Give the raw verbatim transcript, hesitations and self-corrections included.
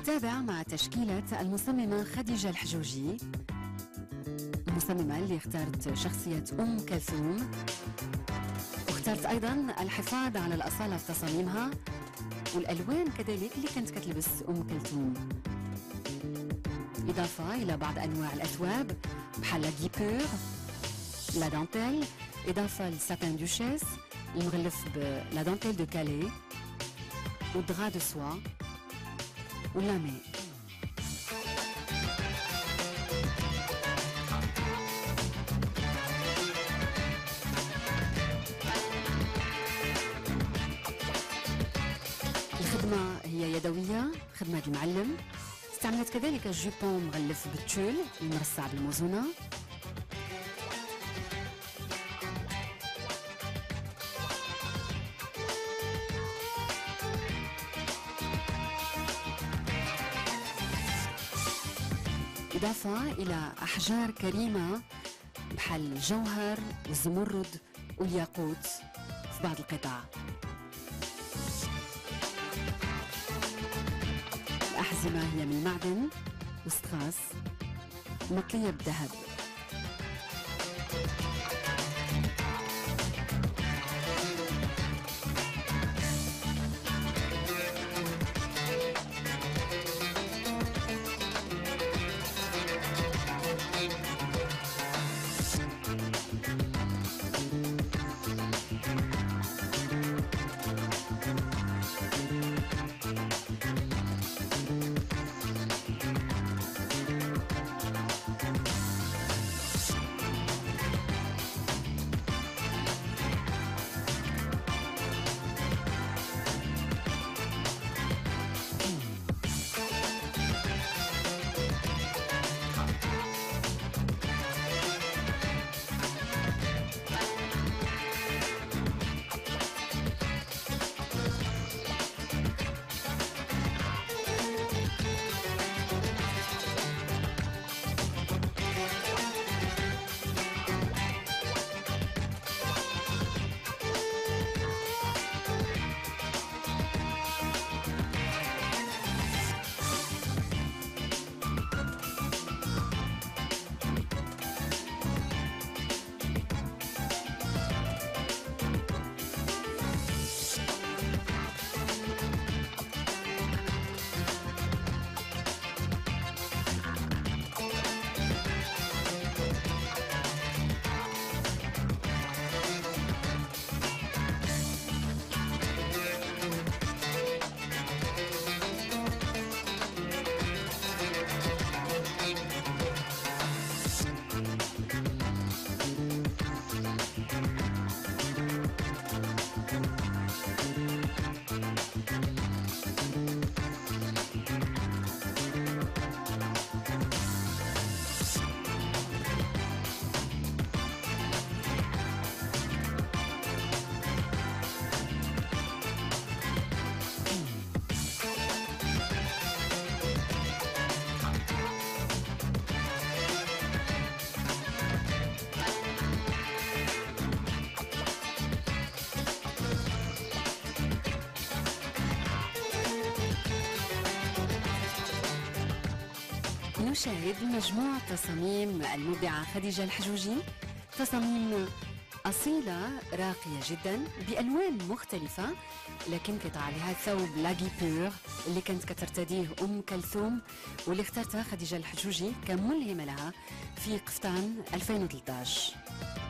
نتابع مع تشكيلة المصممة خديجة الحجوجي، المصممة اللي اختارت شخصية أم كلثوم، واختارت أيضا الحفاظ على الأصالة في تصاميمها والألوان كذلك اللي كانت كتلبس أم كلثوم، إضافة إلى بعض أنواع الأثواب بحال لا غيبور، لا دانتيل، إضافة للساتان دوشيس المغلف بلا دانتيل دو كالي والدغا دو سوا واللامي. الخدمة هي يدوية، خدمة المعلم. استعملت كذلك جيبون مغلف بالتول المرصع بالموزونة. إضافة إلى أحجار كريمة بحال الجوهر والزمرد والياقوت في بعض القطع. الأحزمة هي من المعدن واستخاص مطلية بالذهب. نشاهد مجموعة تصاميم المبدعة خديجة الحجوجي، تصاميم أصيلة راقية جدا بألوان مختلفة، لكن قطع لها ثوب لا غيبور اللي كانت كترتديه أم كلثوم واللي اختارتها خديجة الحجوجي كملهمة لها في قفطان ألفين وثلاثة عشر.